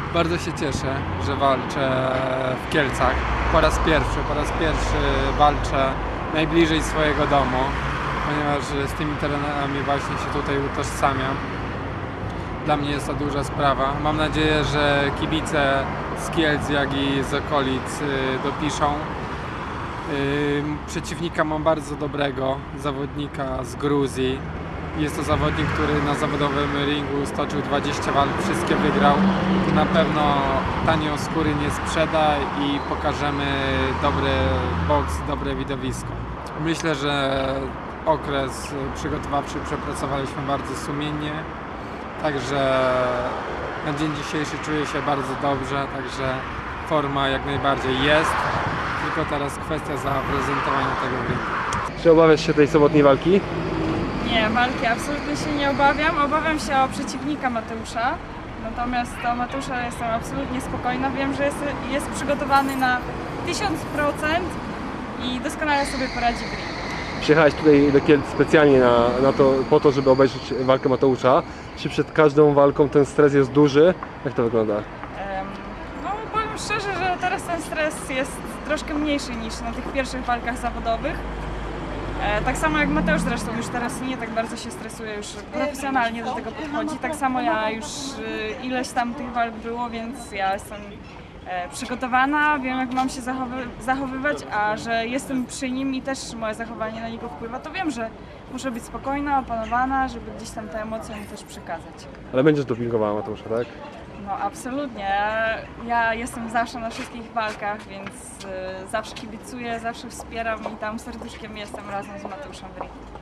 Bardzo się cieszę, że walczę w Kielcach. Po raz pierwszy walczę najbliżej swojego domu, ponieważ z tymi terenami właśnie się tutaj utożsamiam. Dla mnie jest to duża sprawa. Mam nadzieję, że kibice z Kielc, jak i z okolic dopiszą. Przeciwnika mam bardzo dobrego zawodnika z Gruzji. Jest to zawodnik, który na zawodowym ringu stoczył 20 walk, wszystkie wygrał. Na pewno tanio skóry nie sprzeda i pokażemy dobry boks, dobre widowisko. Myślę, że okres przygotowawczy przepracowaliśmy bardzo sumiennie, także na dzień dzisiejszy czuję się bardzo dobrze, także forma jak najbardziej jest, tylko teraz kwestia zaprezentowania tego w ringu. Czy obawiasz się tej sobotniej walki? Nie, walki absolutnie się nie obawiam. Obawiam się o przeciwnika Mateusza. Natomiast o Mateusza jestem absolutnie spokojna. Wiem, że jest przygotowany na 1000% i doskonale sobie poradzi w ringu. Przyjechałeś tutaj do Kielc specjalnie po to, żeby obejrzeć walkę Mateusza. Czy przed każdą walką ten stres jest duży? Jak to wygląda? No, powiem szczerze, że teraz ten stres jest troszkę mniejszy niż na tych pierwszych walkach zawodowych. Tak samo jak Mateusz zresztą już teraz nie tak bardzo się stresuje, już profesjonalnie do tego podchodzi. Tak samo ja już ileś tam tych walk było, więc ja jestem przygotowana, wiem jak mam się zachowywać, a że jestem przy nim i też moje zachowanie na niego wpływa, to wiem, że muszę być spokojna, opanowana, żeby gdzieś tam te emocje mu też przekazać. Ale będziesz dopingowała Mateusza, tak? No absolutnie. Ja jestem zawsze na wszystkich walkach, więc zawsze kibicuję, zawsze wspieram i tam serduszkiem jestem razem z Mateuszem w ringu.